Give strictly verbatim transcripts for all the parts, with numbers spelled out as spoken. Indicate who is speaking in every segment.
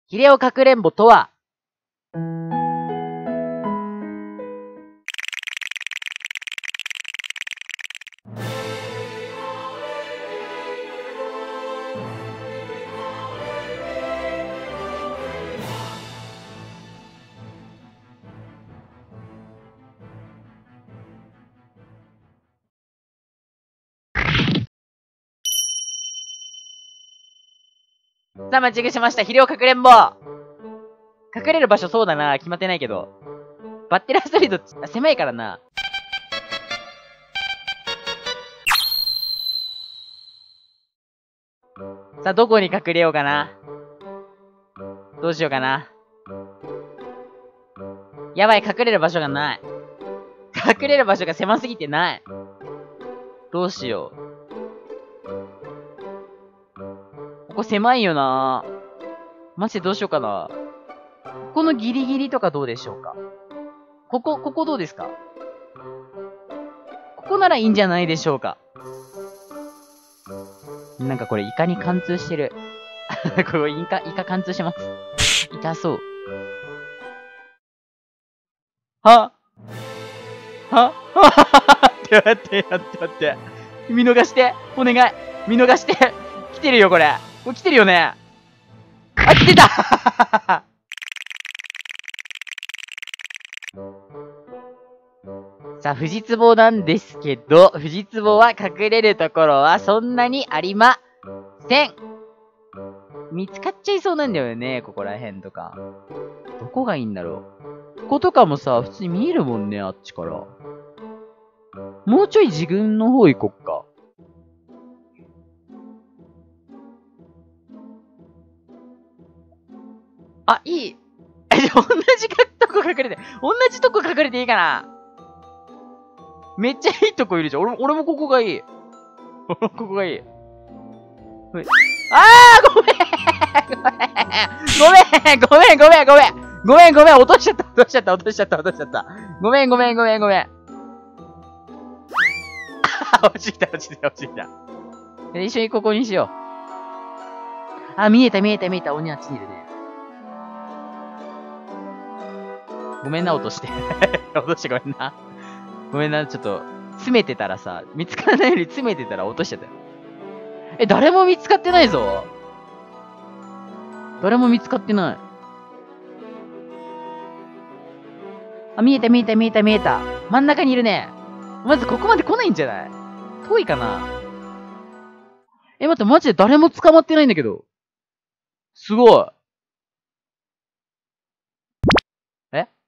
Speaker 1: ヒレオかくれんぼとは、さあ、待ち受けしました。ヒレオかくれんぼ。隠れる場所そうだな。決まってないけど。バッテラーストリート、狭いからな。さあ、どこに隠れようかな。どうしようかな。やばい、隠れる場所がない。隠れる場所が狭すぎてない。どうしよう。ここ狭いよな。マジでどうしようかな。ここのギリギリとかどうでしょうか。ここ、ここどうですか。ここならいいんじゃないでしょうか。なんかこれイカに貫通してる。これイカ、イカ貫通してます。痛そう。ははは待って待って待って待って。見逃して。お願い。見逃して。来てるよこれ。これ来てるよね。あ、来てたさあ、藤壺なんですけど、藤壺は隠れるところはそんなにありません。見つかっちゃいそうなんだよね、ここら辺とか。どこがいいんだろう。こことかもさ、普通に見えるもんね、あっちから。もうちょい自分の方行こっか。あ、いい。え、じゃあ同じとこ隠れて、同じとこ隠れていいかな。めっちゃいいとこいるじゃん。俺も、俺もここがいい。俺もここがいい。あーごめんごめんごめんごめんごめんごめんごめん落としちゃった落としちゃった落としちゃった落としちゃったごめんごめんごめんごめん落ちた落ちた落ちた。一緒にここにしよう。あ、見えた見えた見えた。鬼あっちにいるね。ごめんな、落として。落としてごめんな。ごめんな、ちょっと、詰めてたらさ、見つからないように詰めてたら落としちゃったよ。え、誰も見つかってないぞ。誰も見つかってない。あ、見えた見えた見えた見えた。真ん中にいるね。まずここまで来ないんじゃない？遠いかな？え、待って、マジで誰も捕まってないんだけど。すごい。え？え？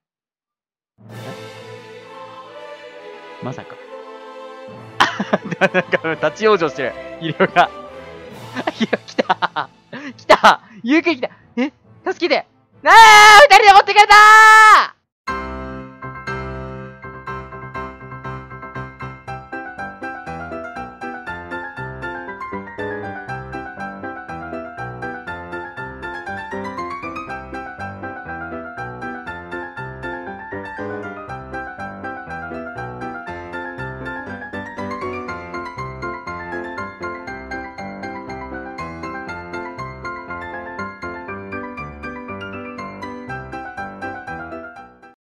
Speaker 1: まさか。なんか、立ち往生してる。医療が。いや、来た来たゆうくん来たえ助けてなあ二人で持ってくれたー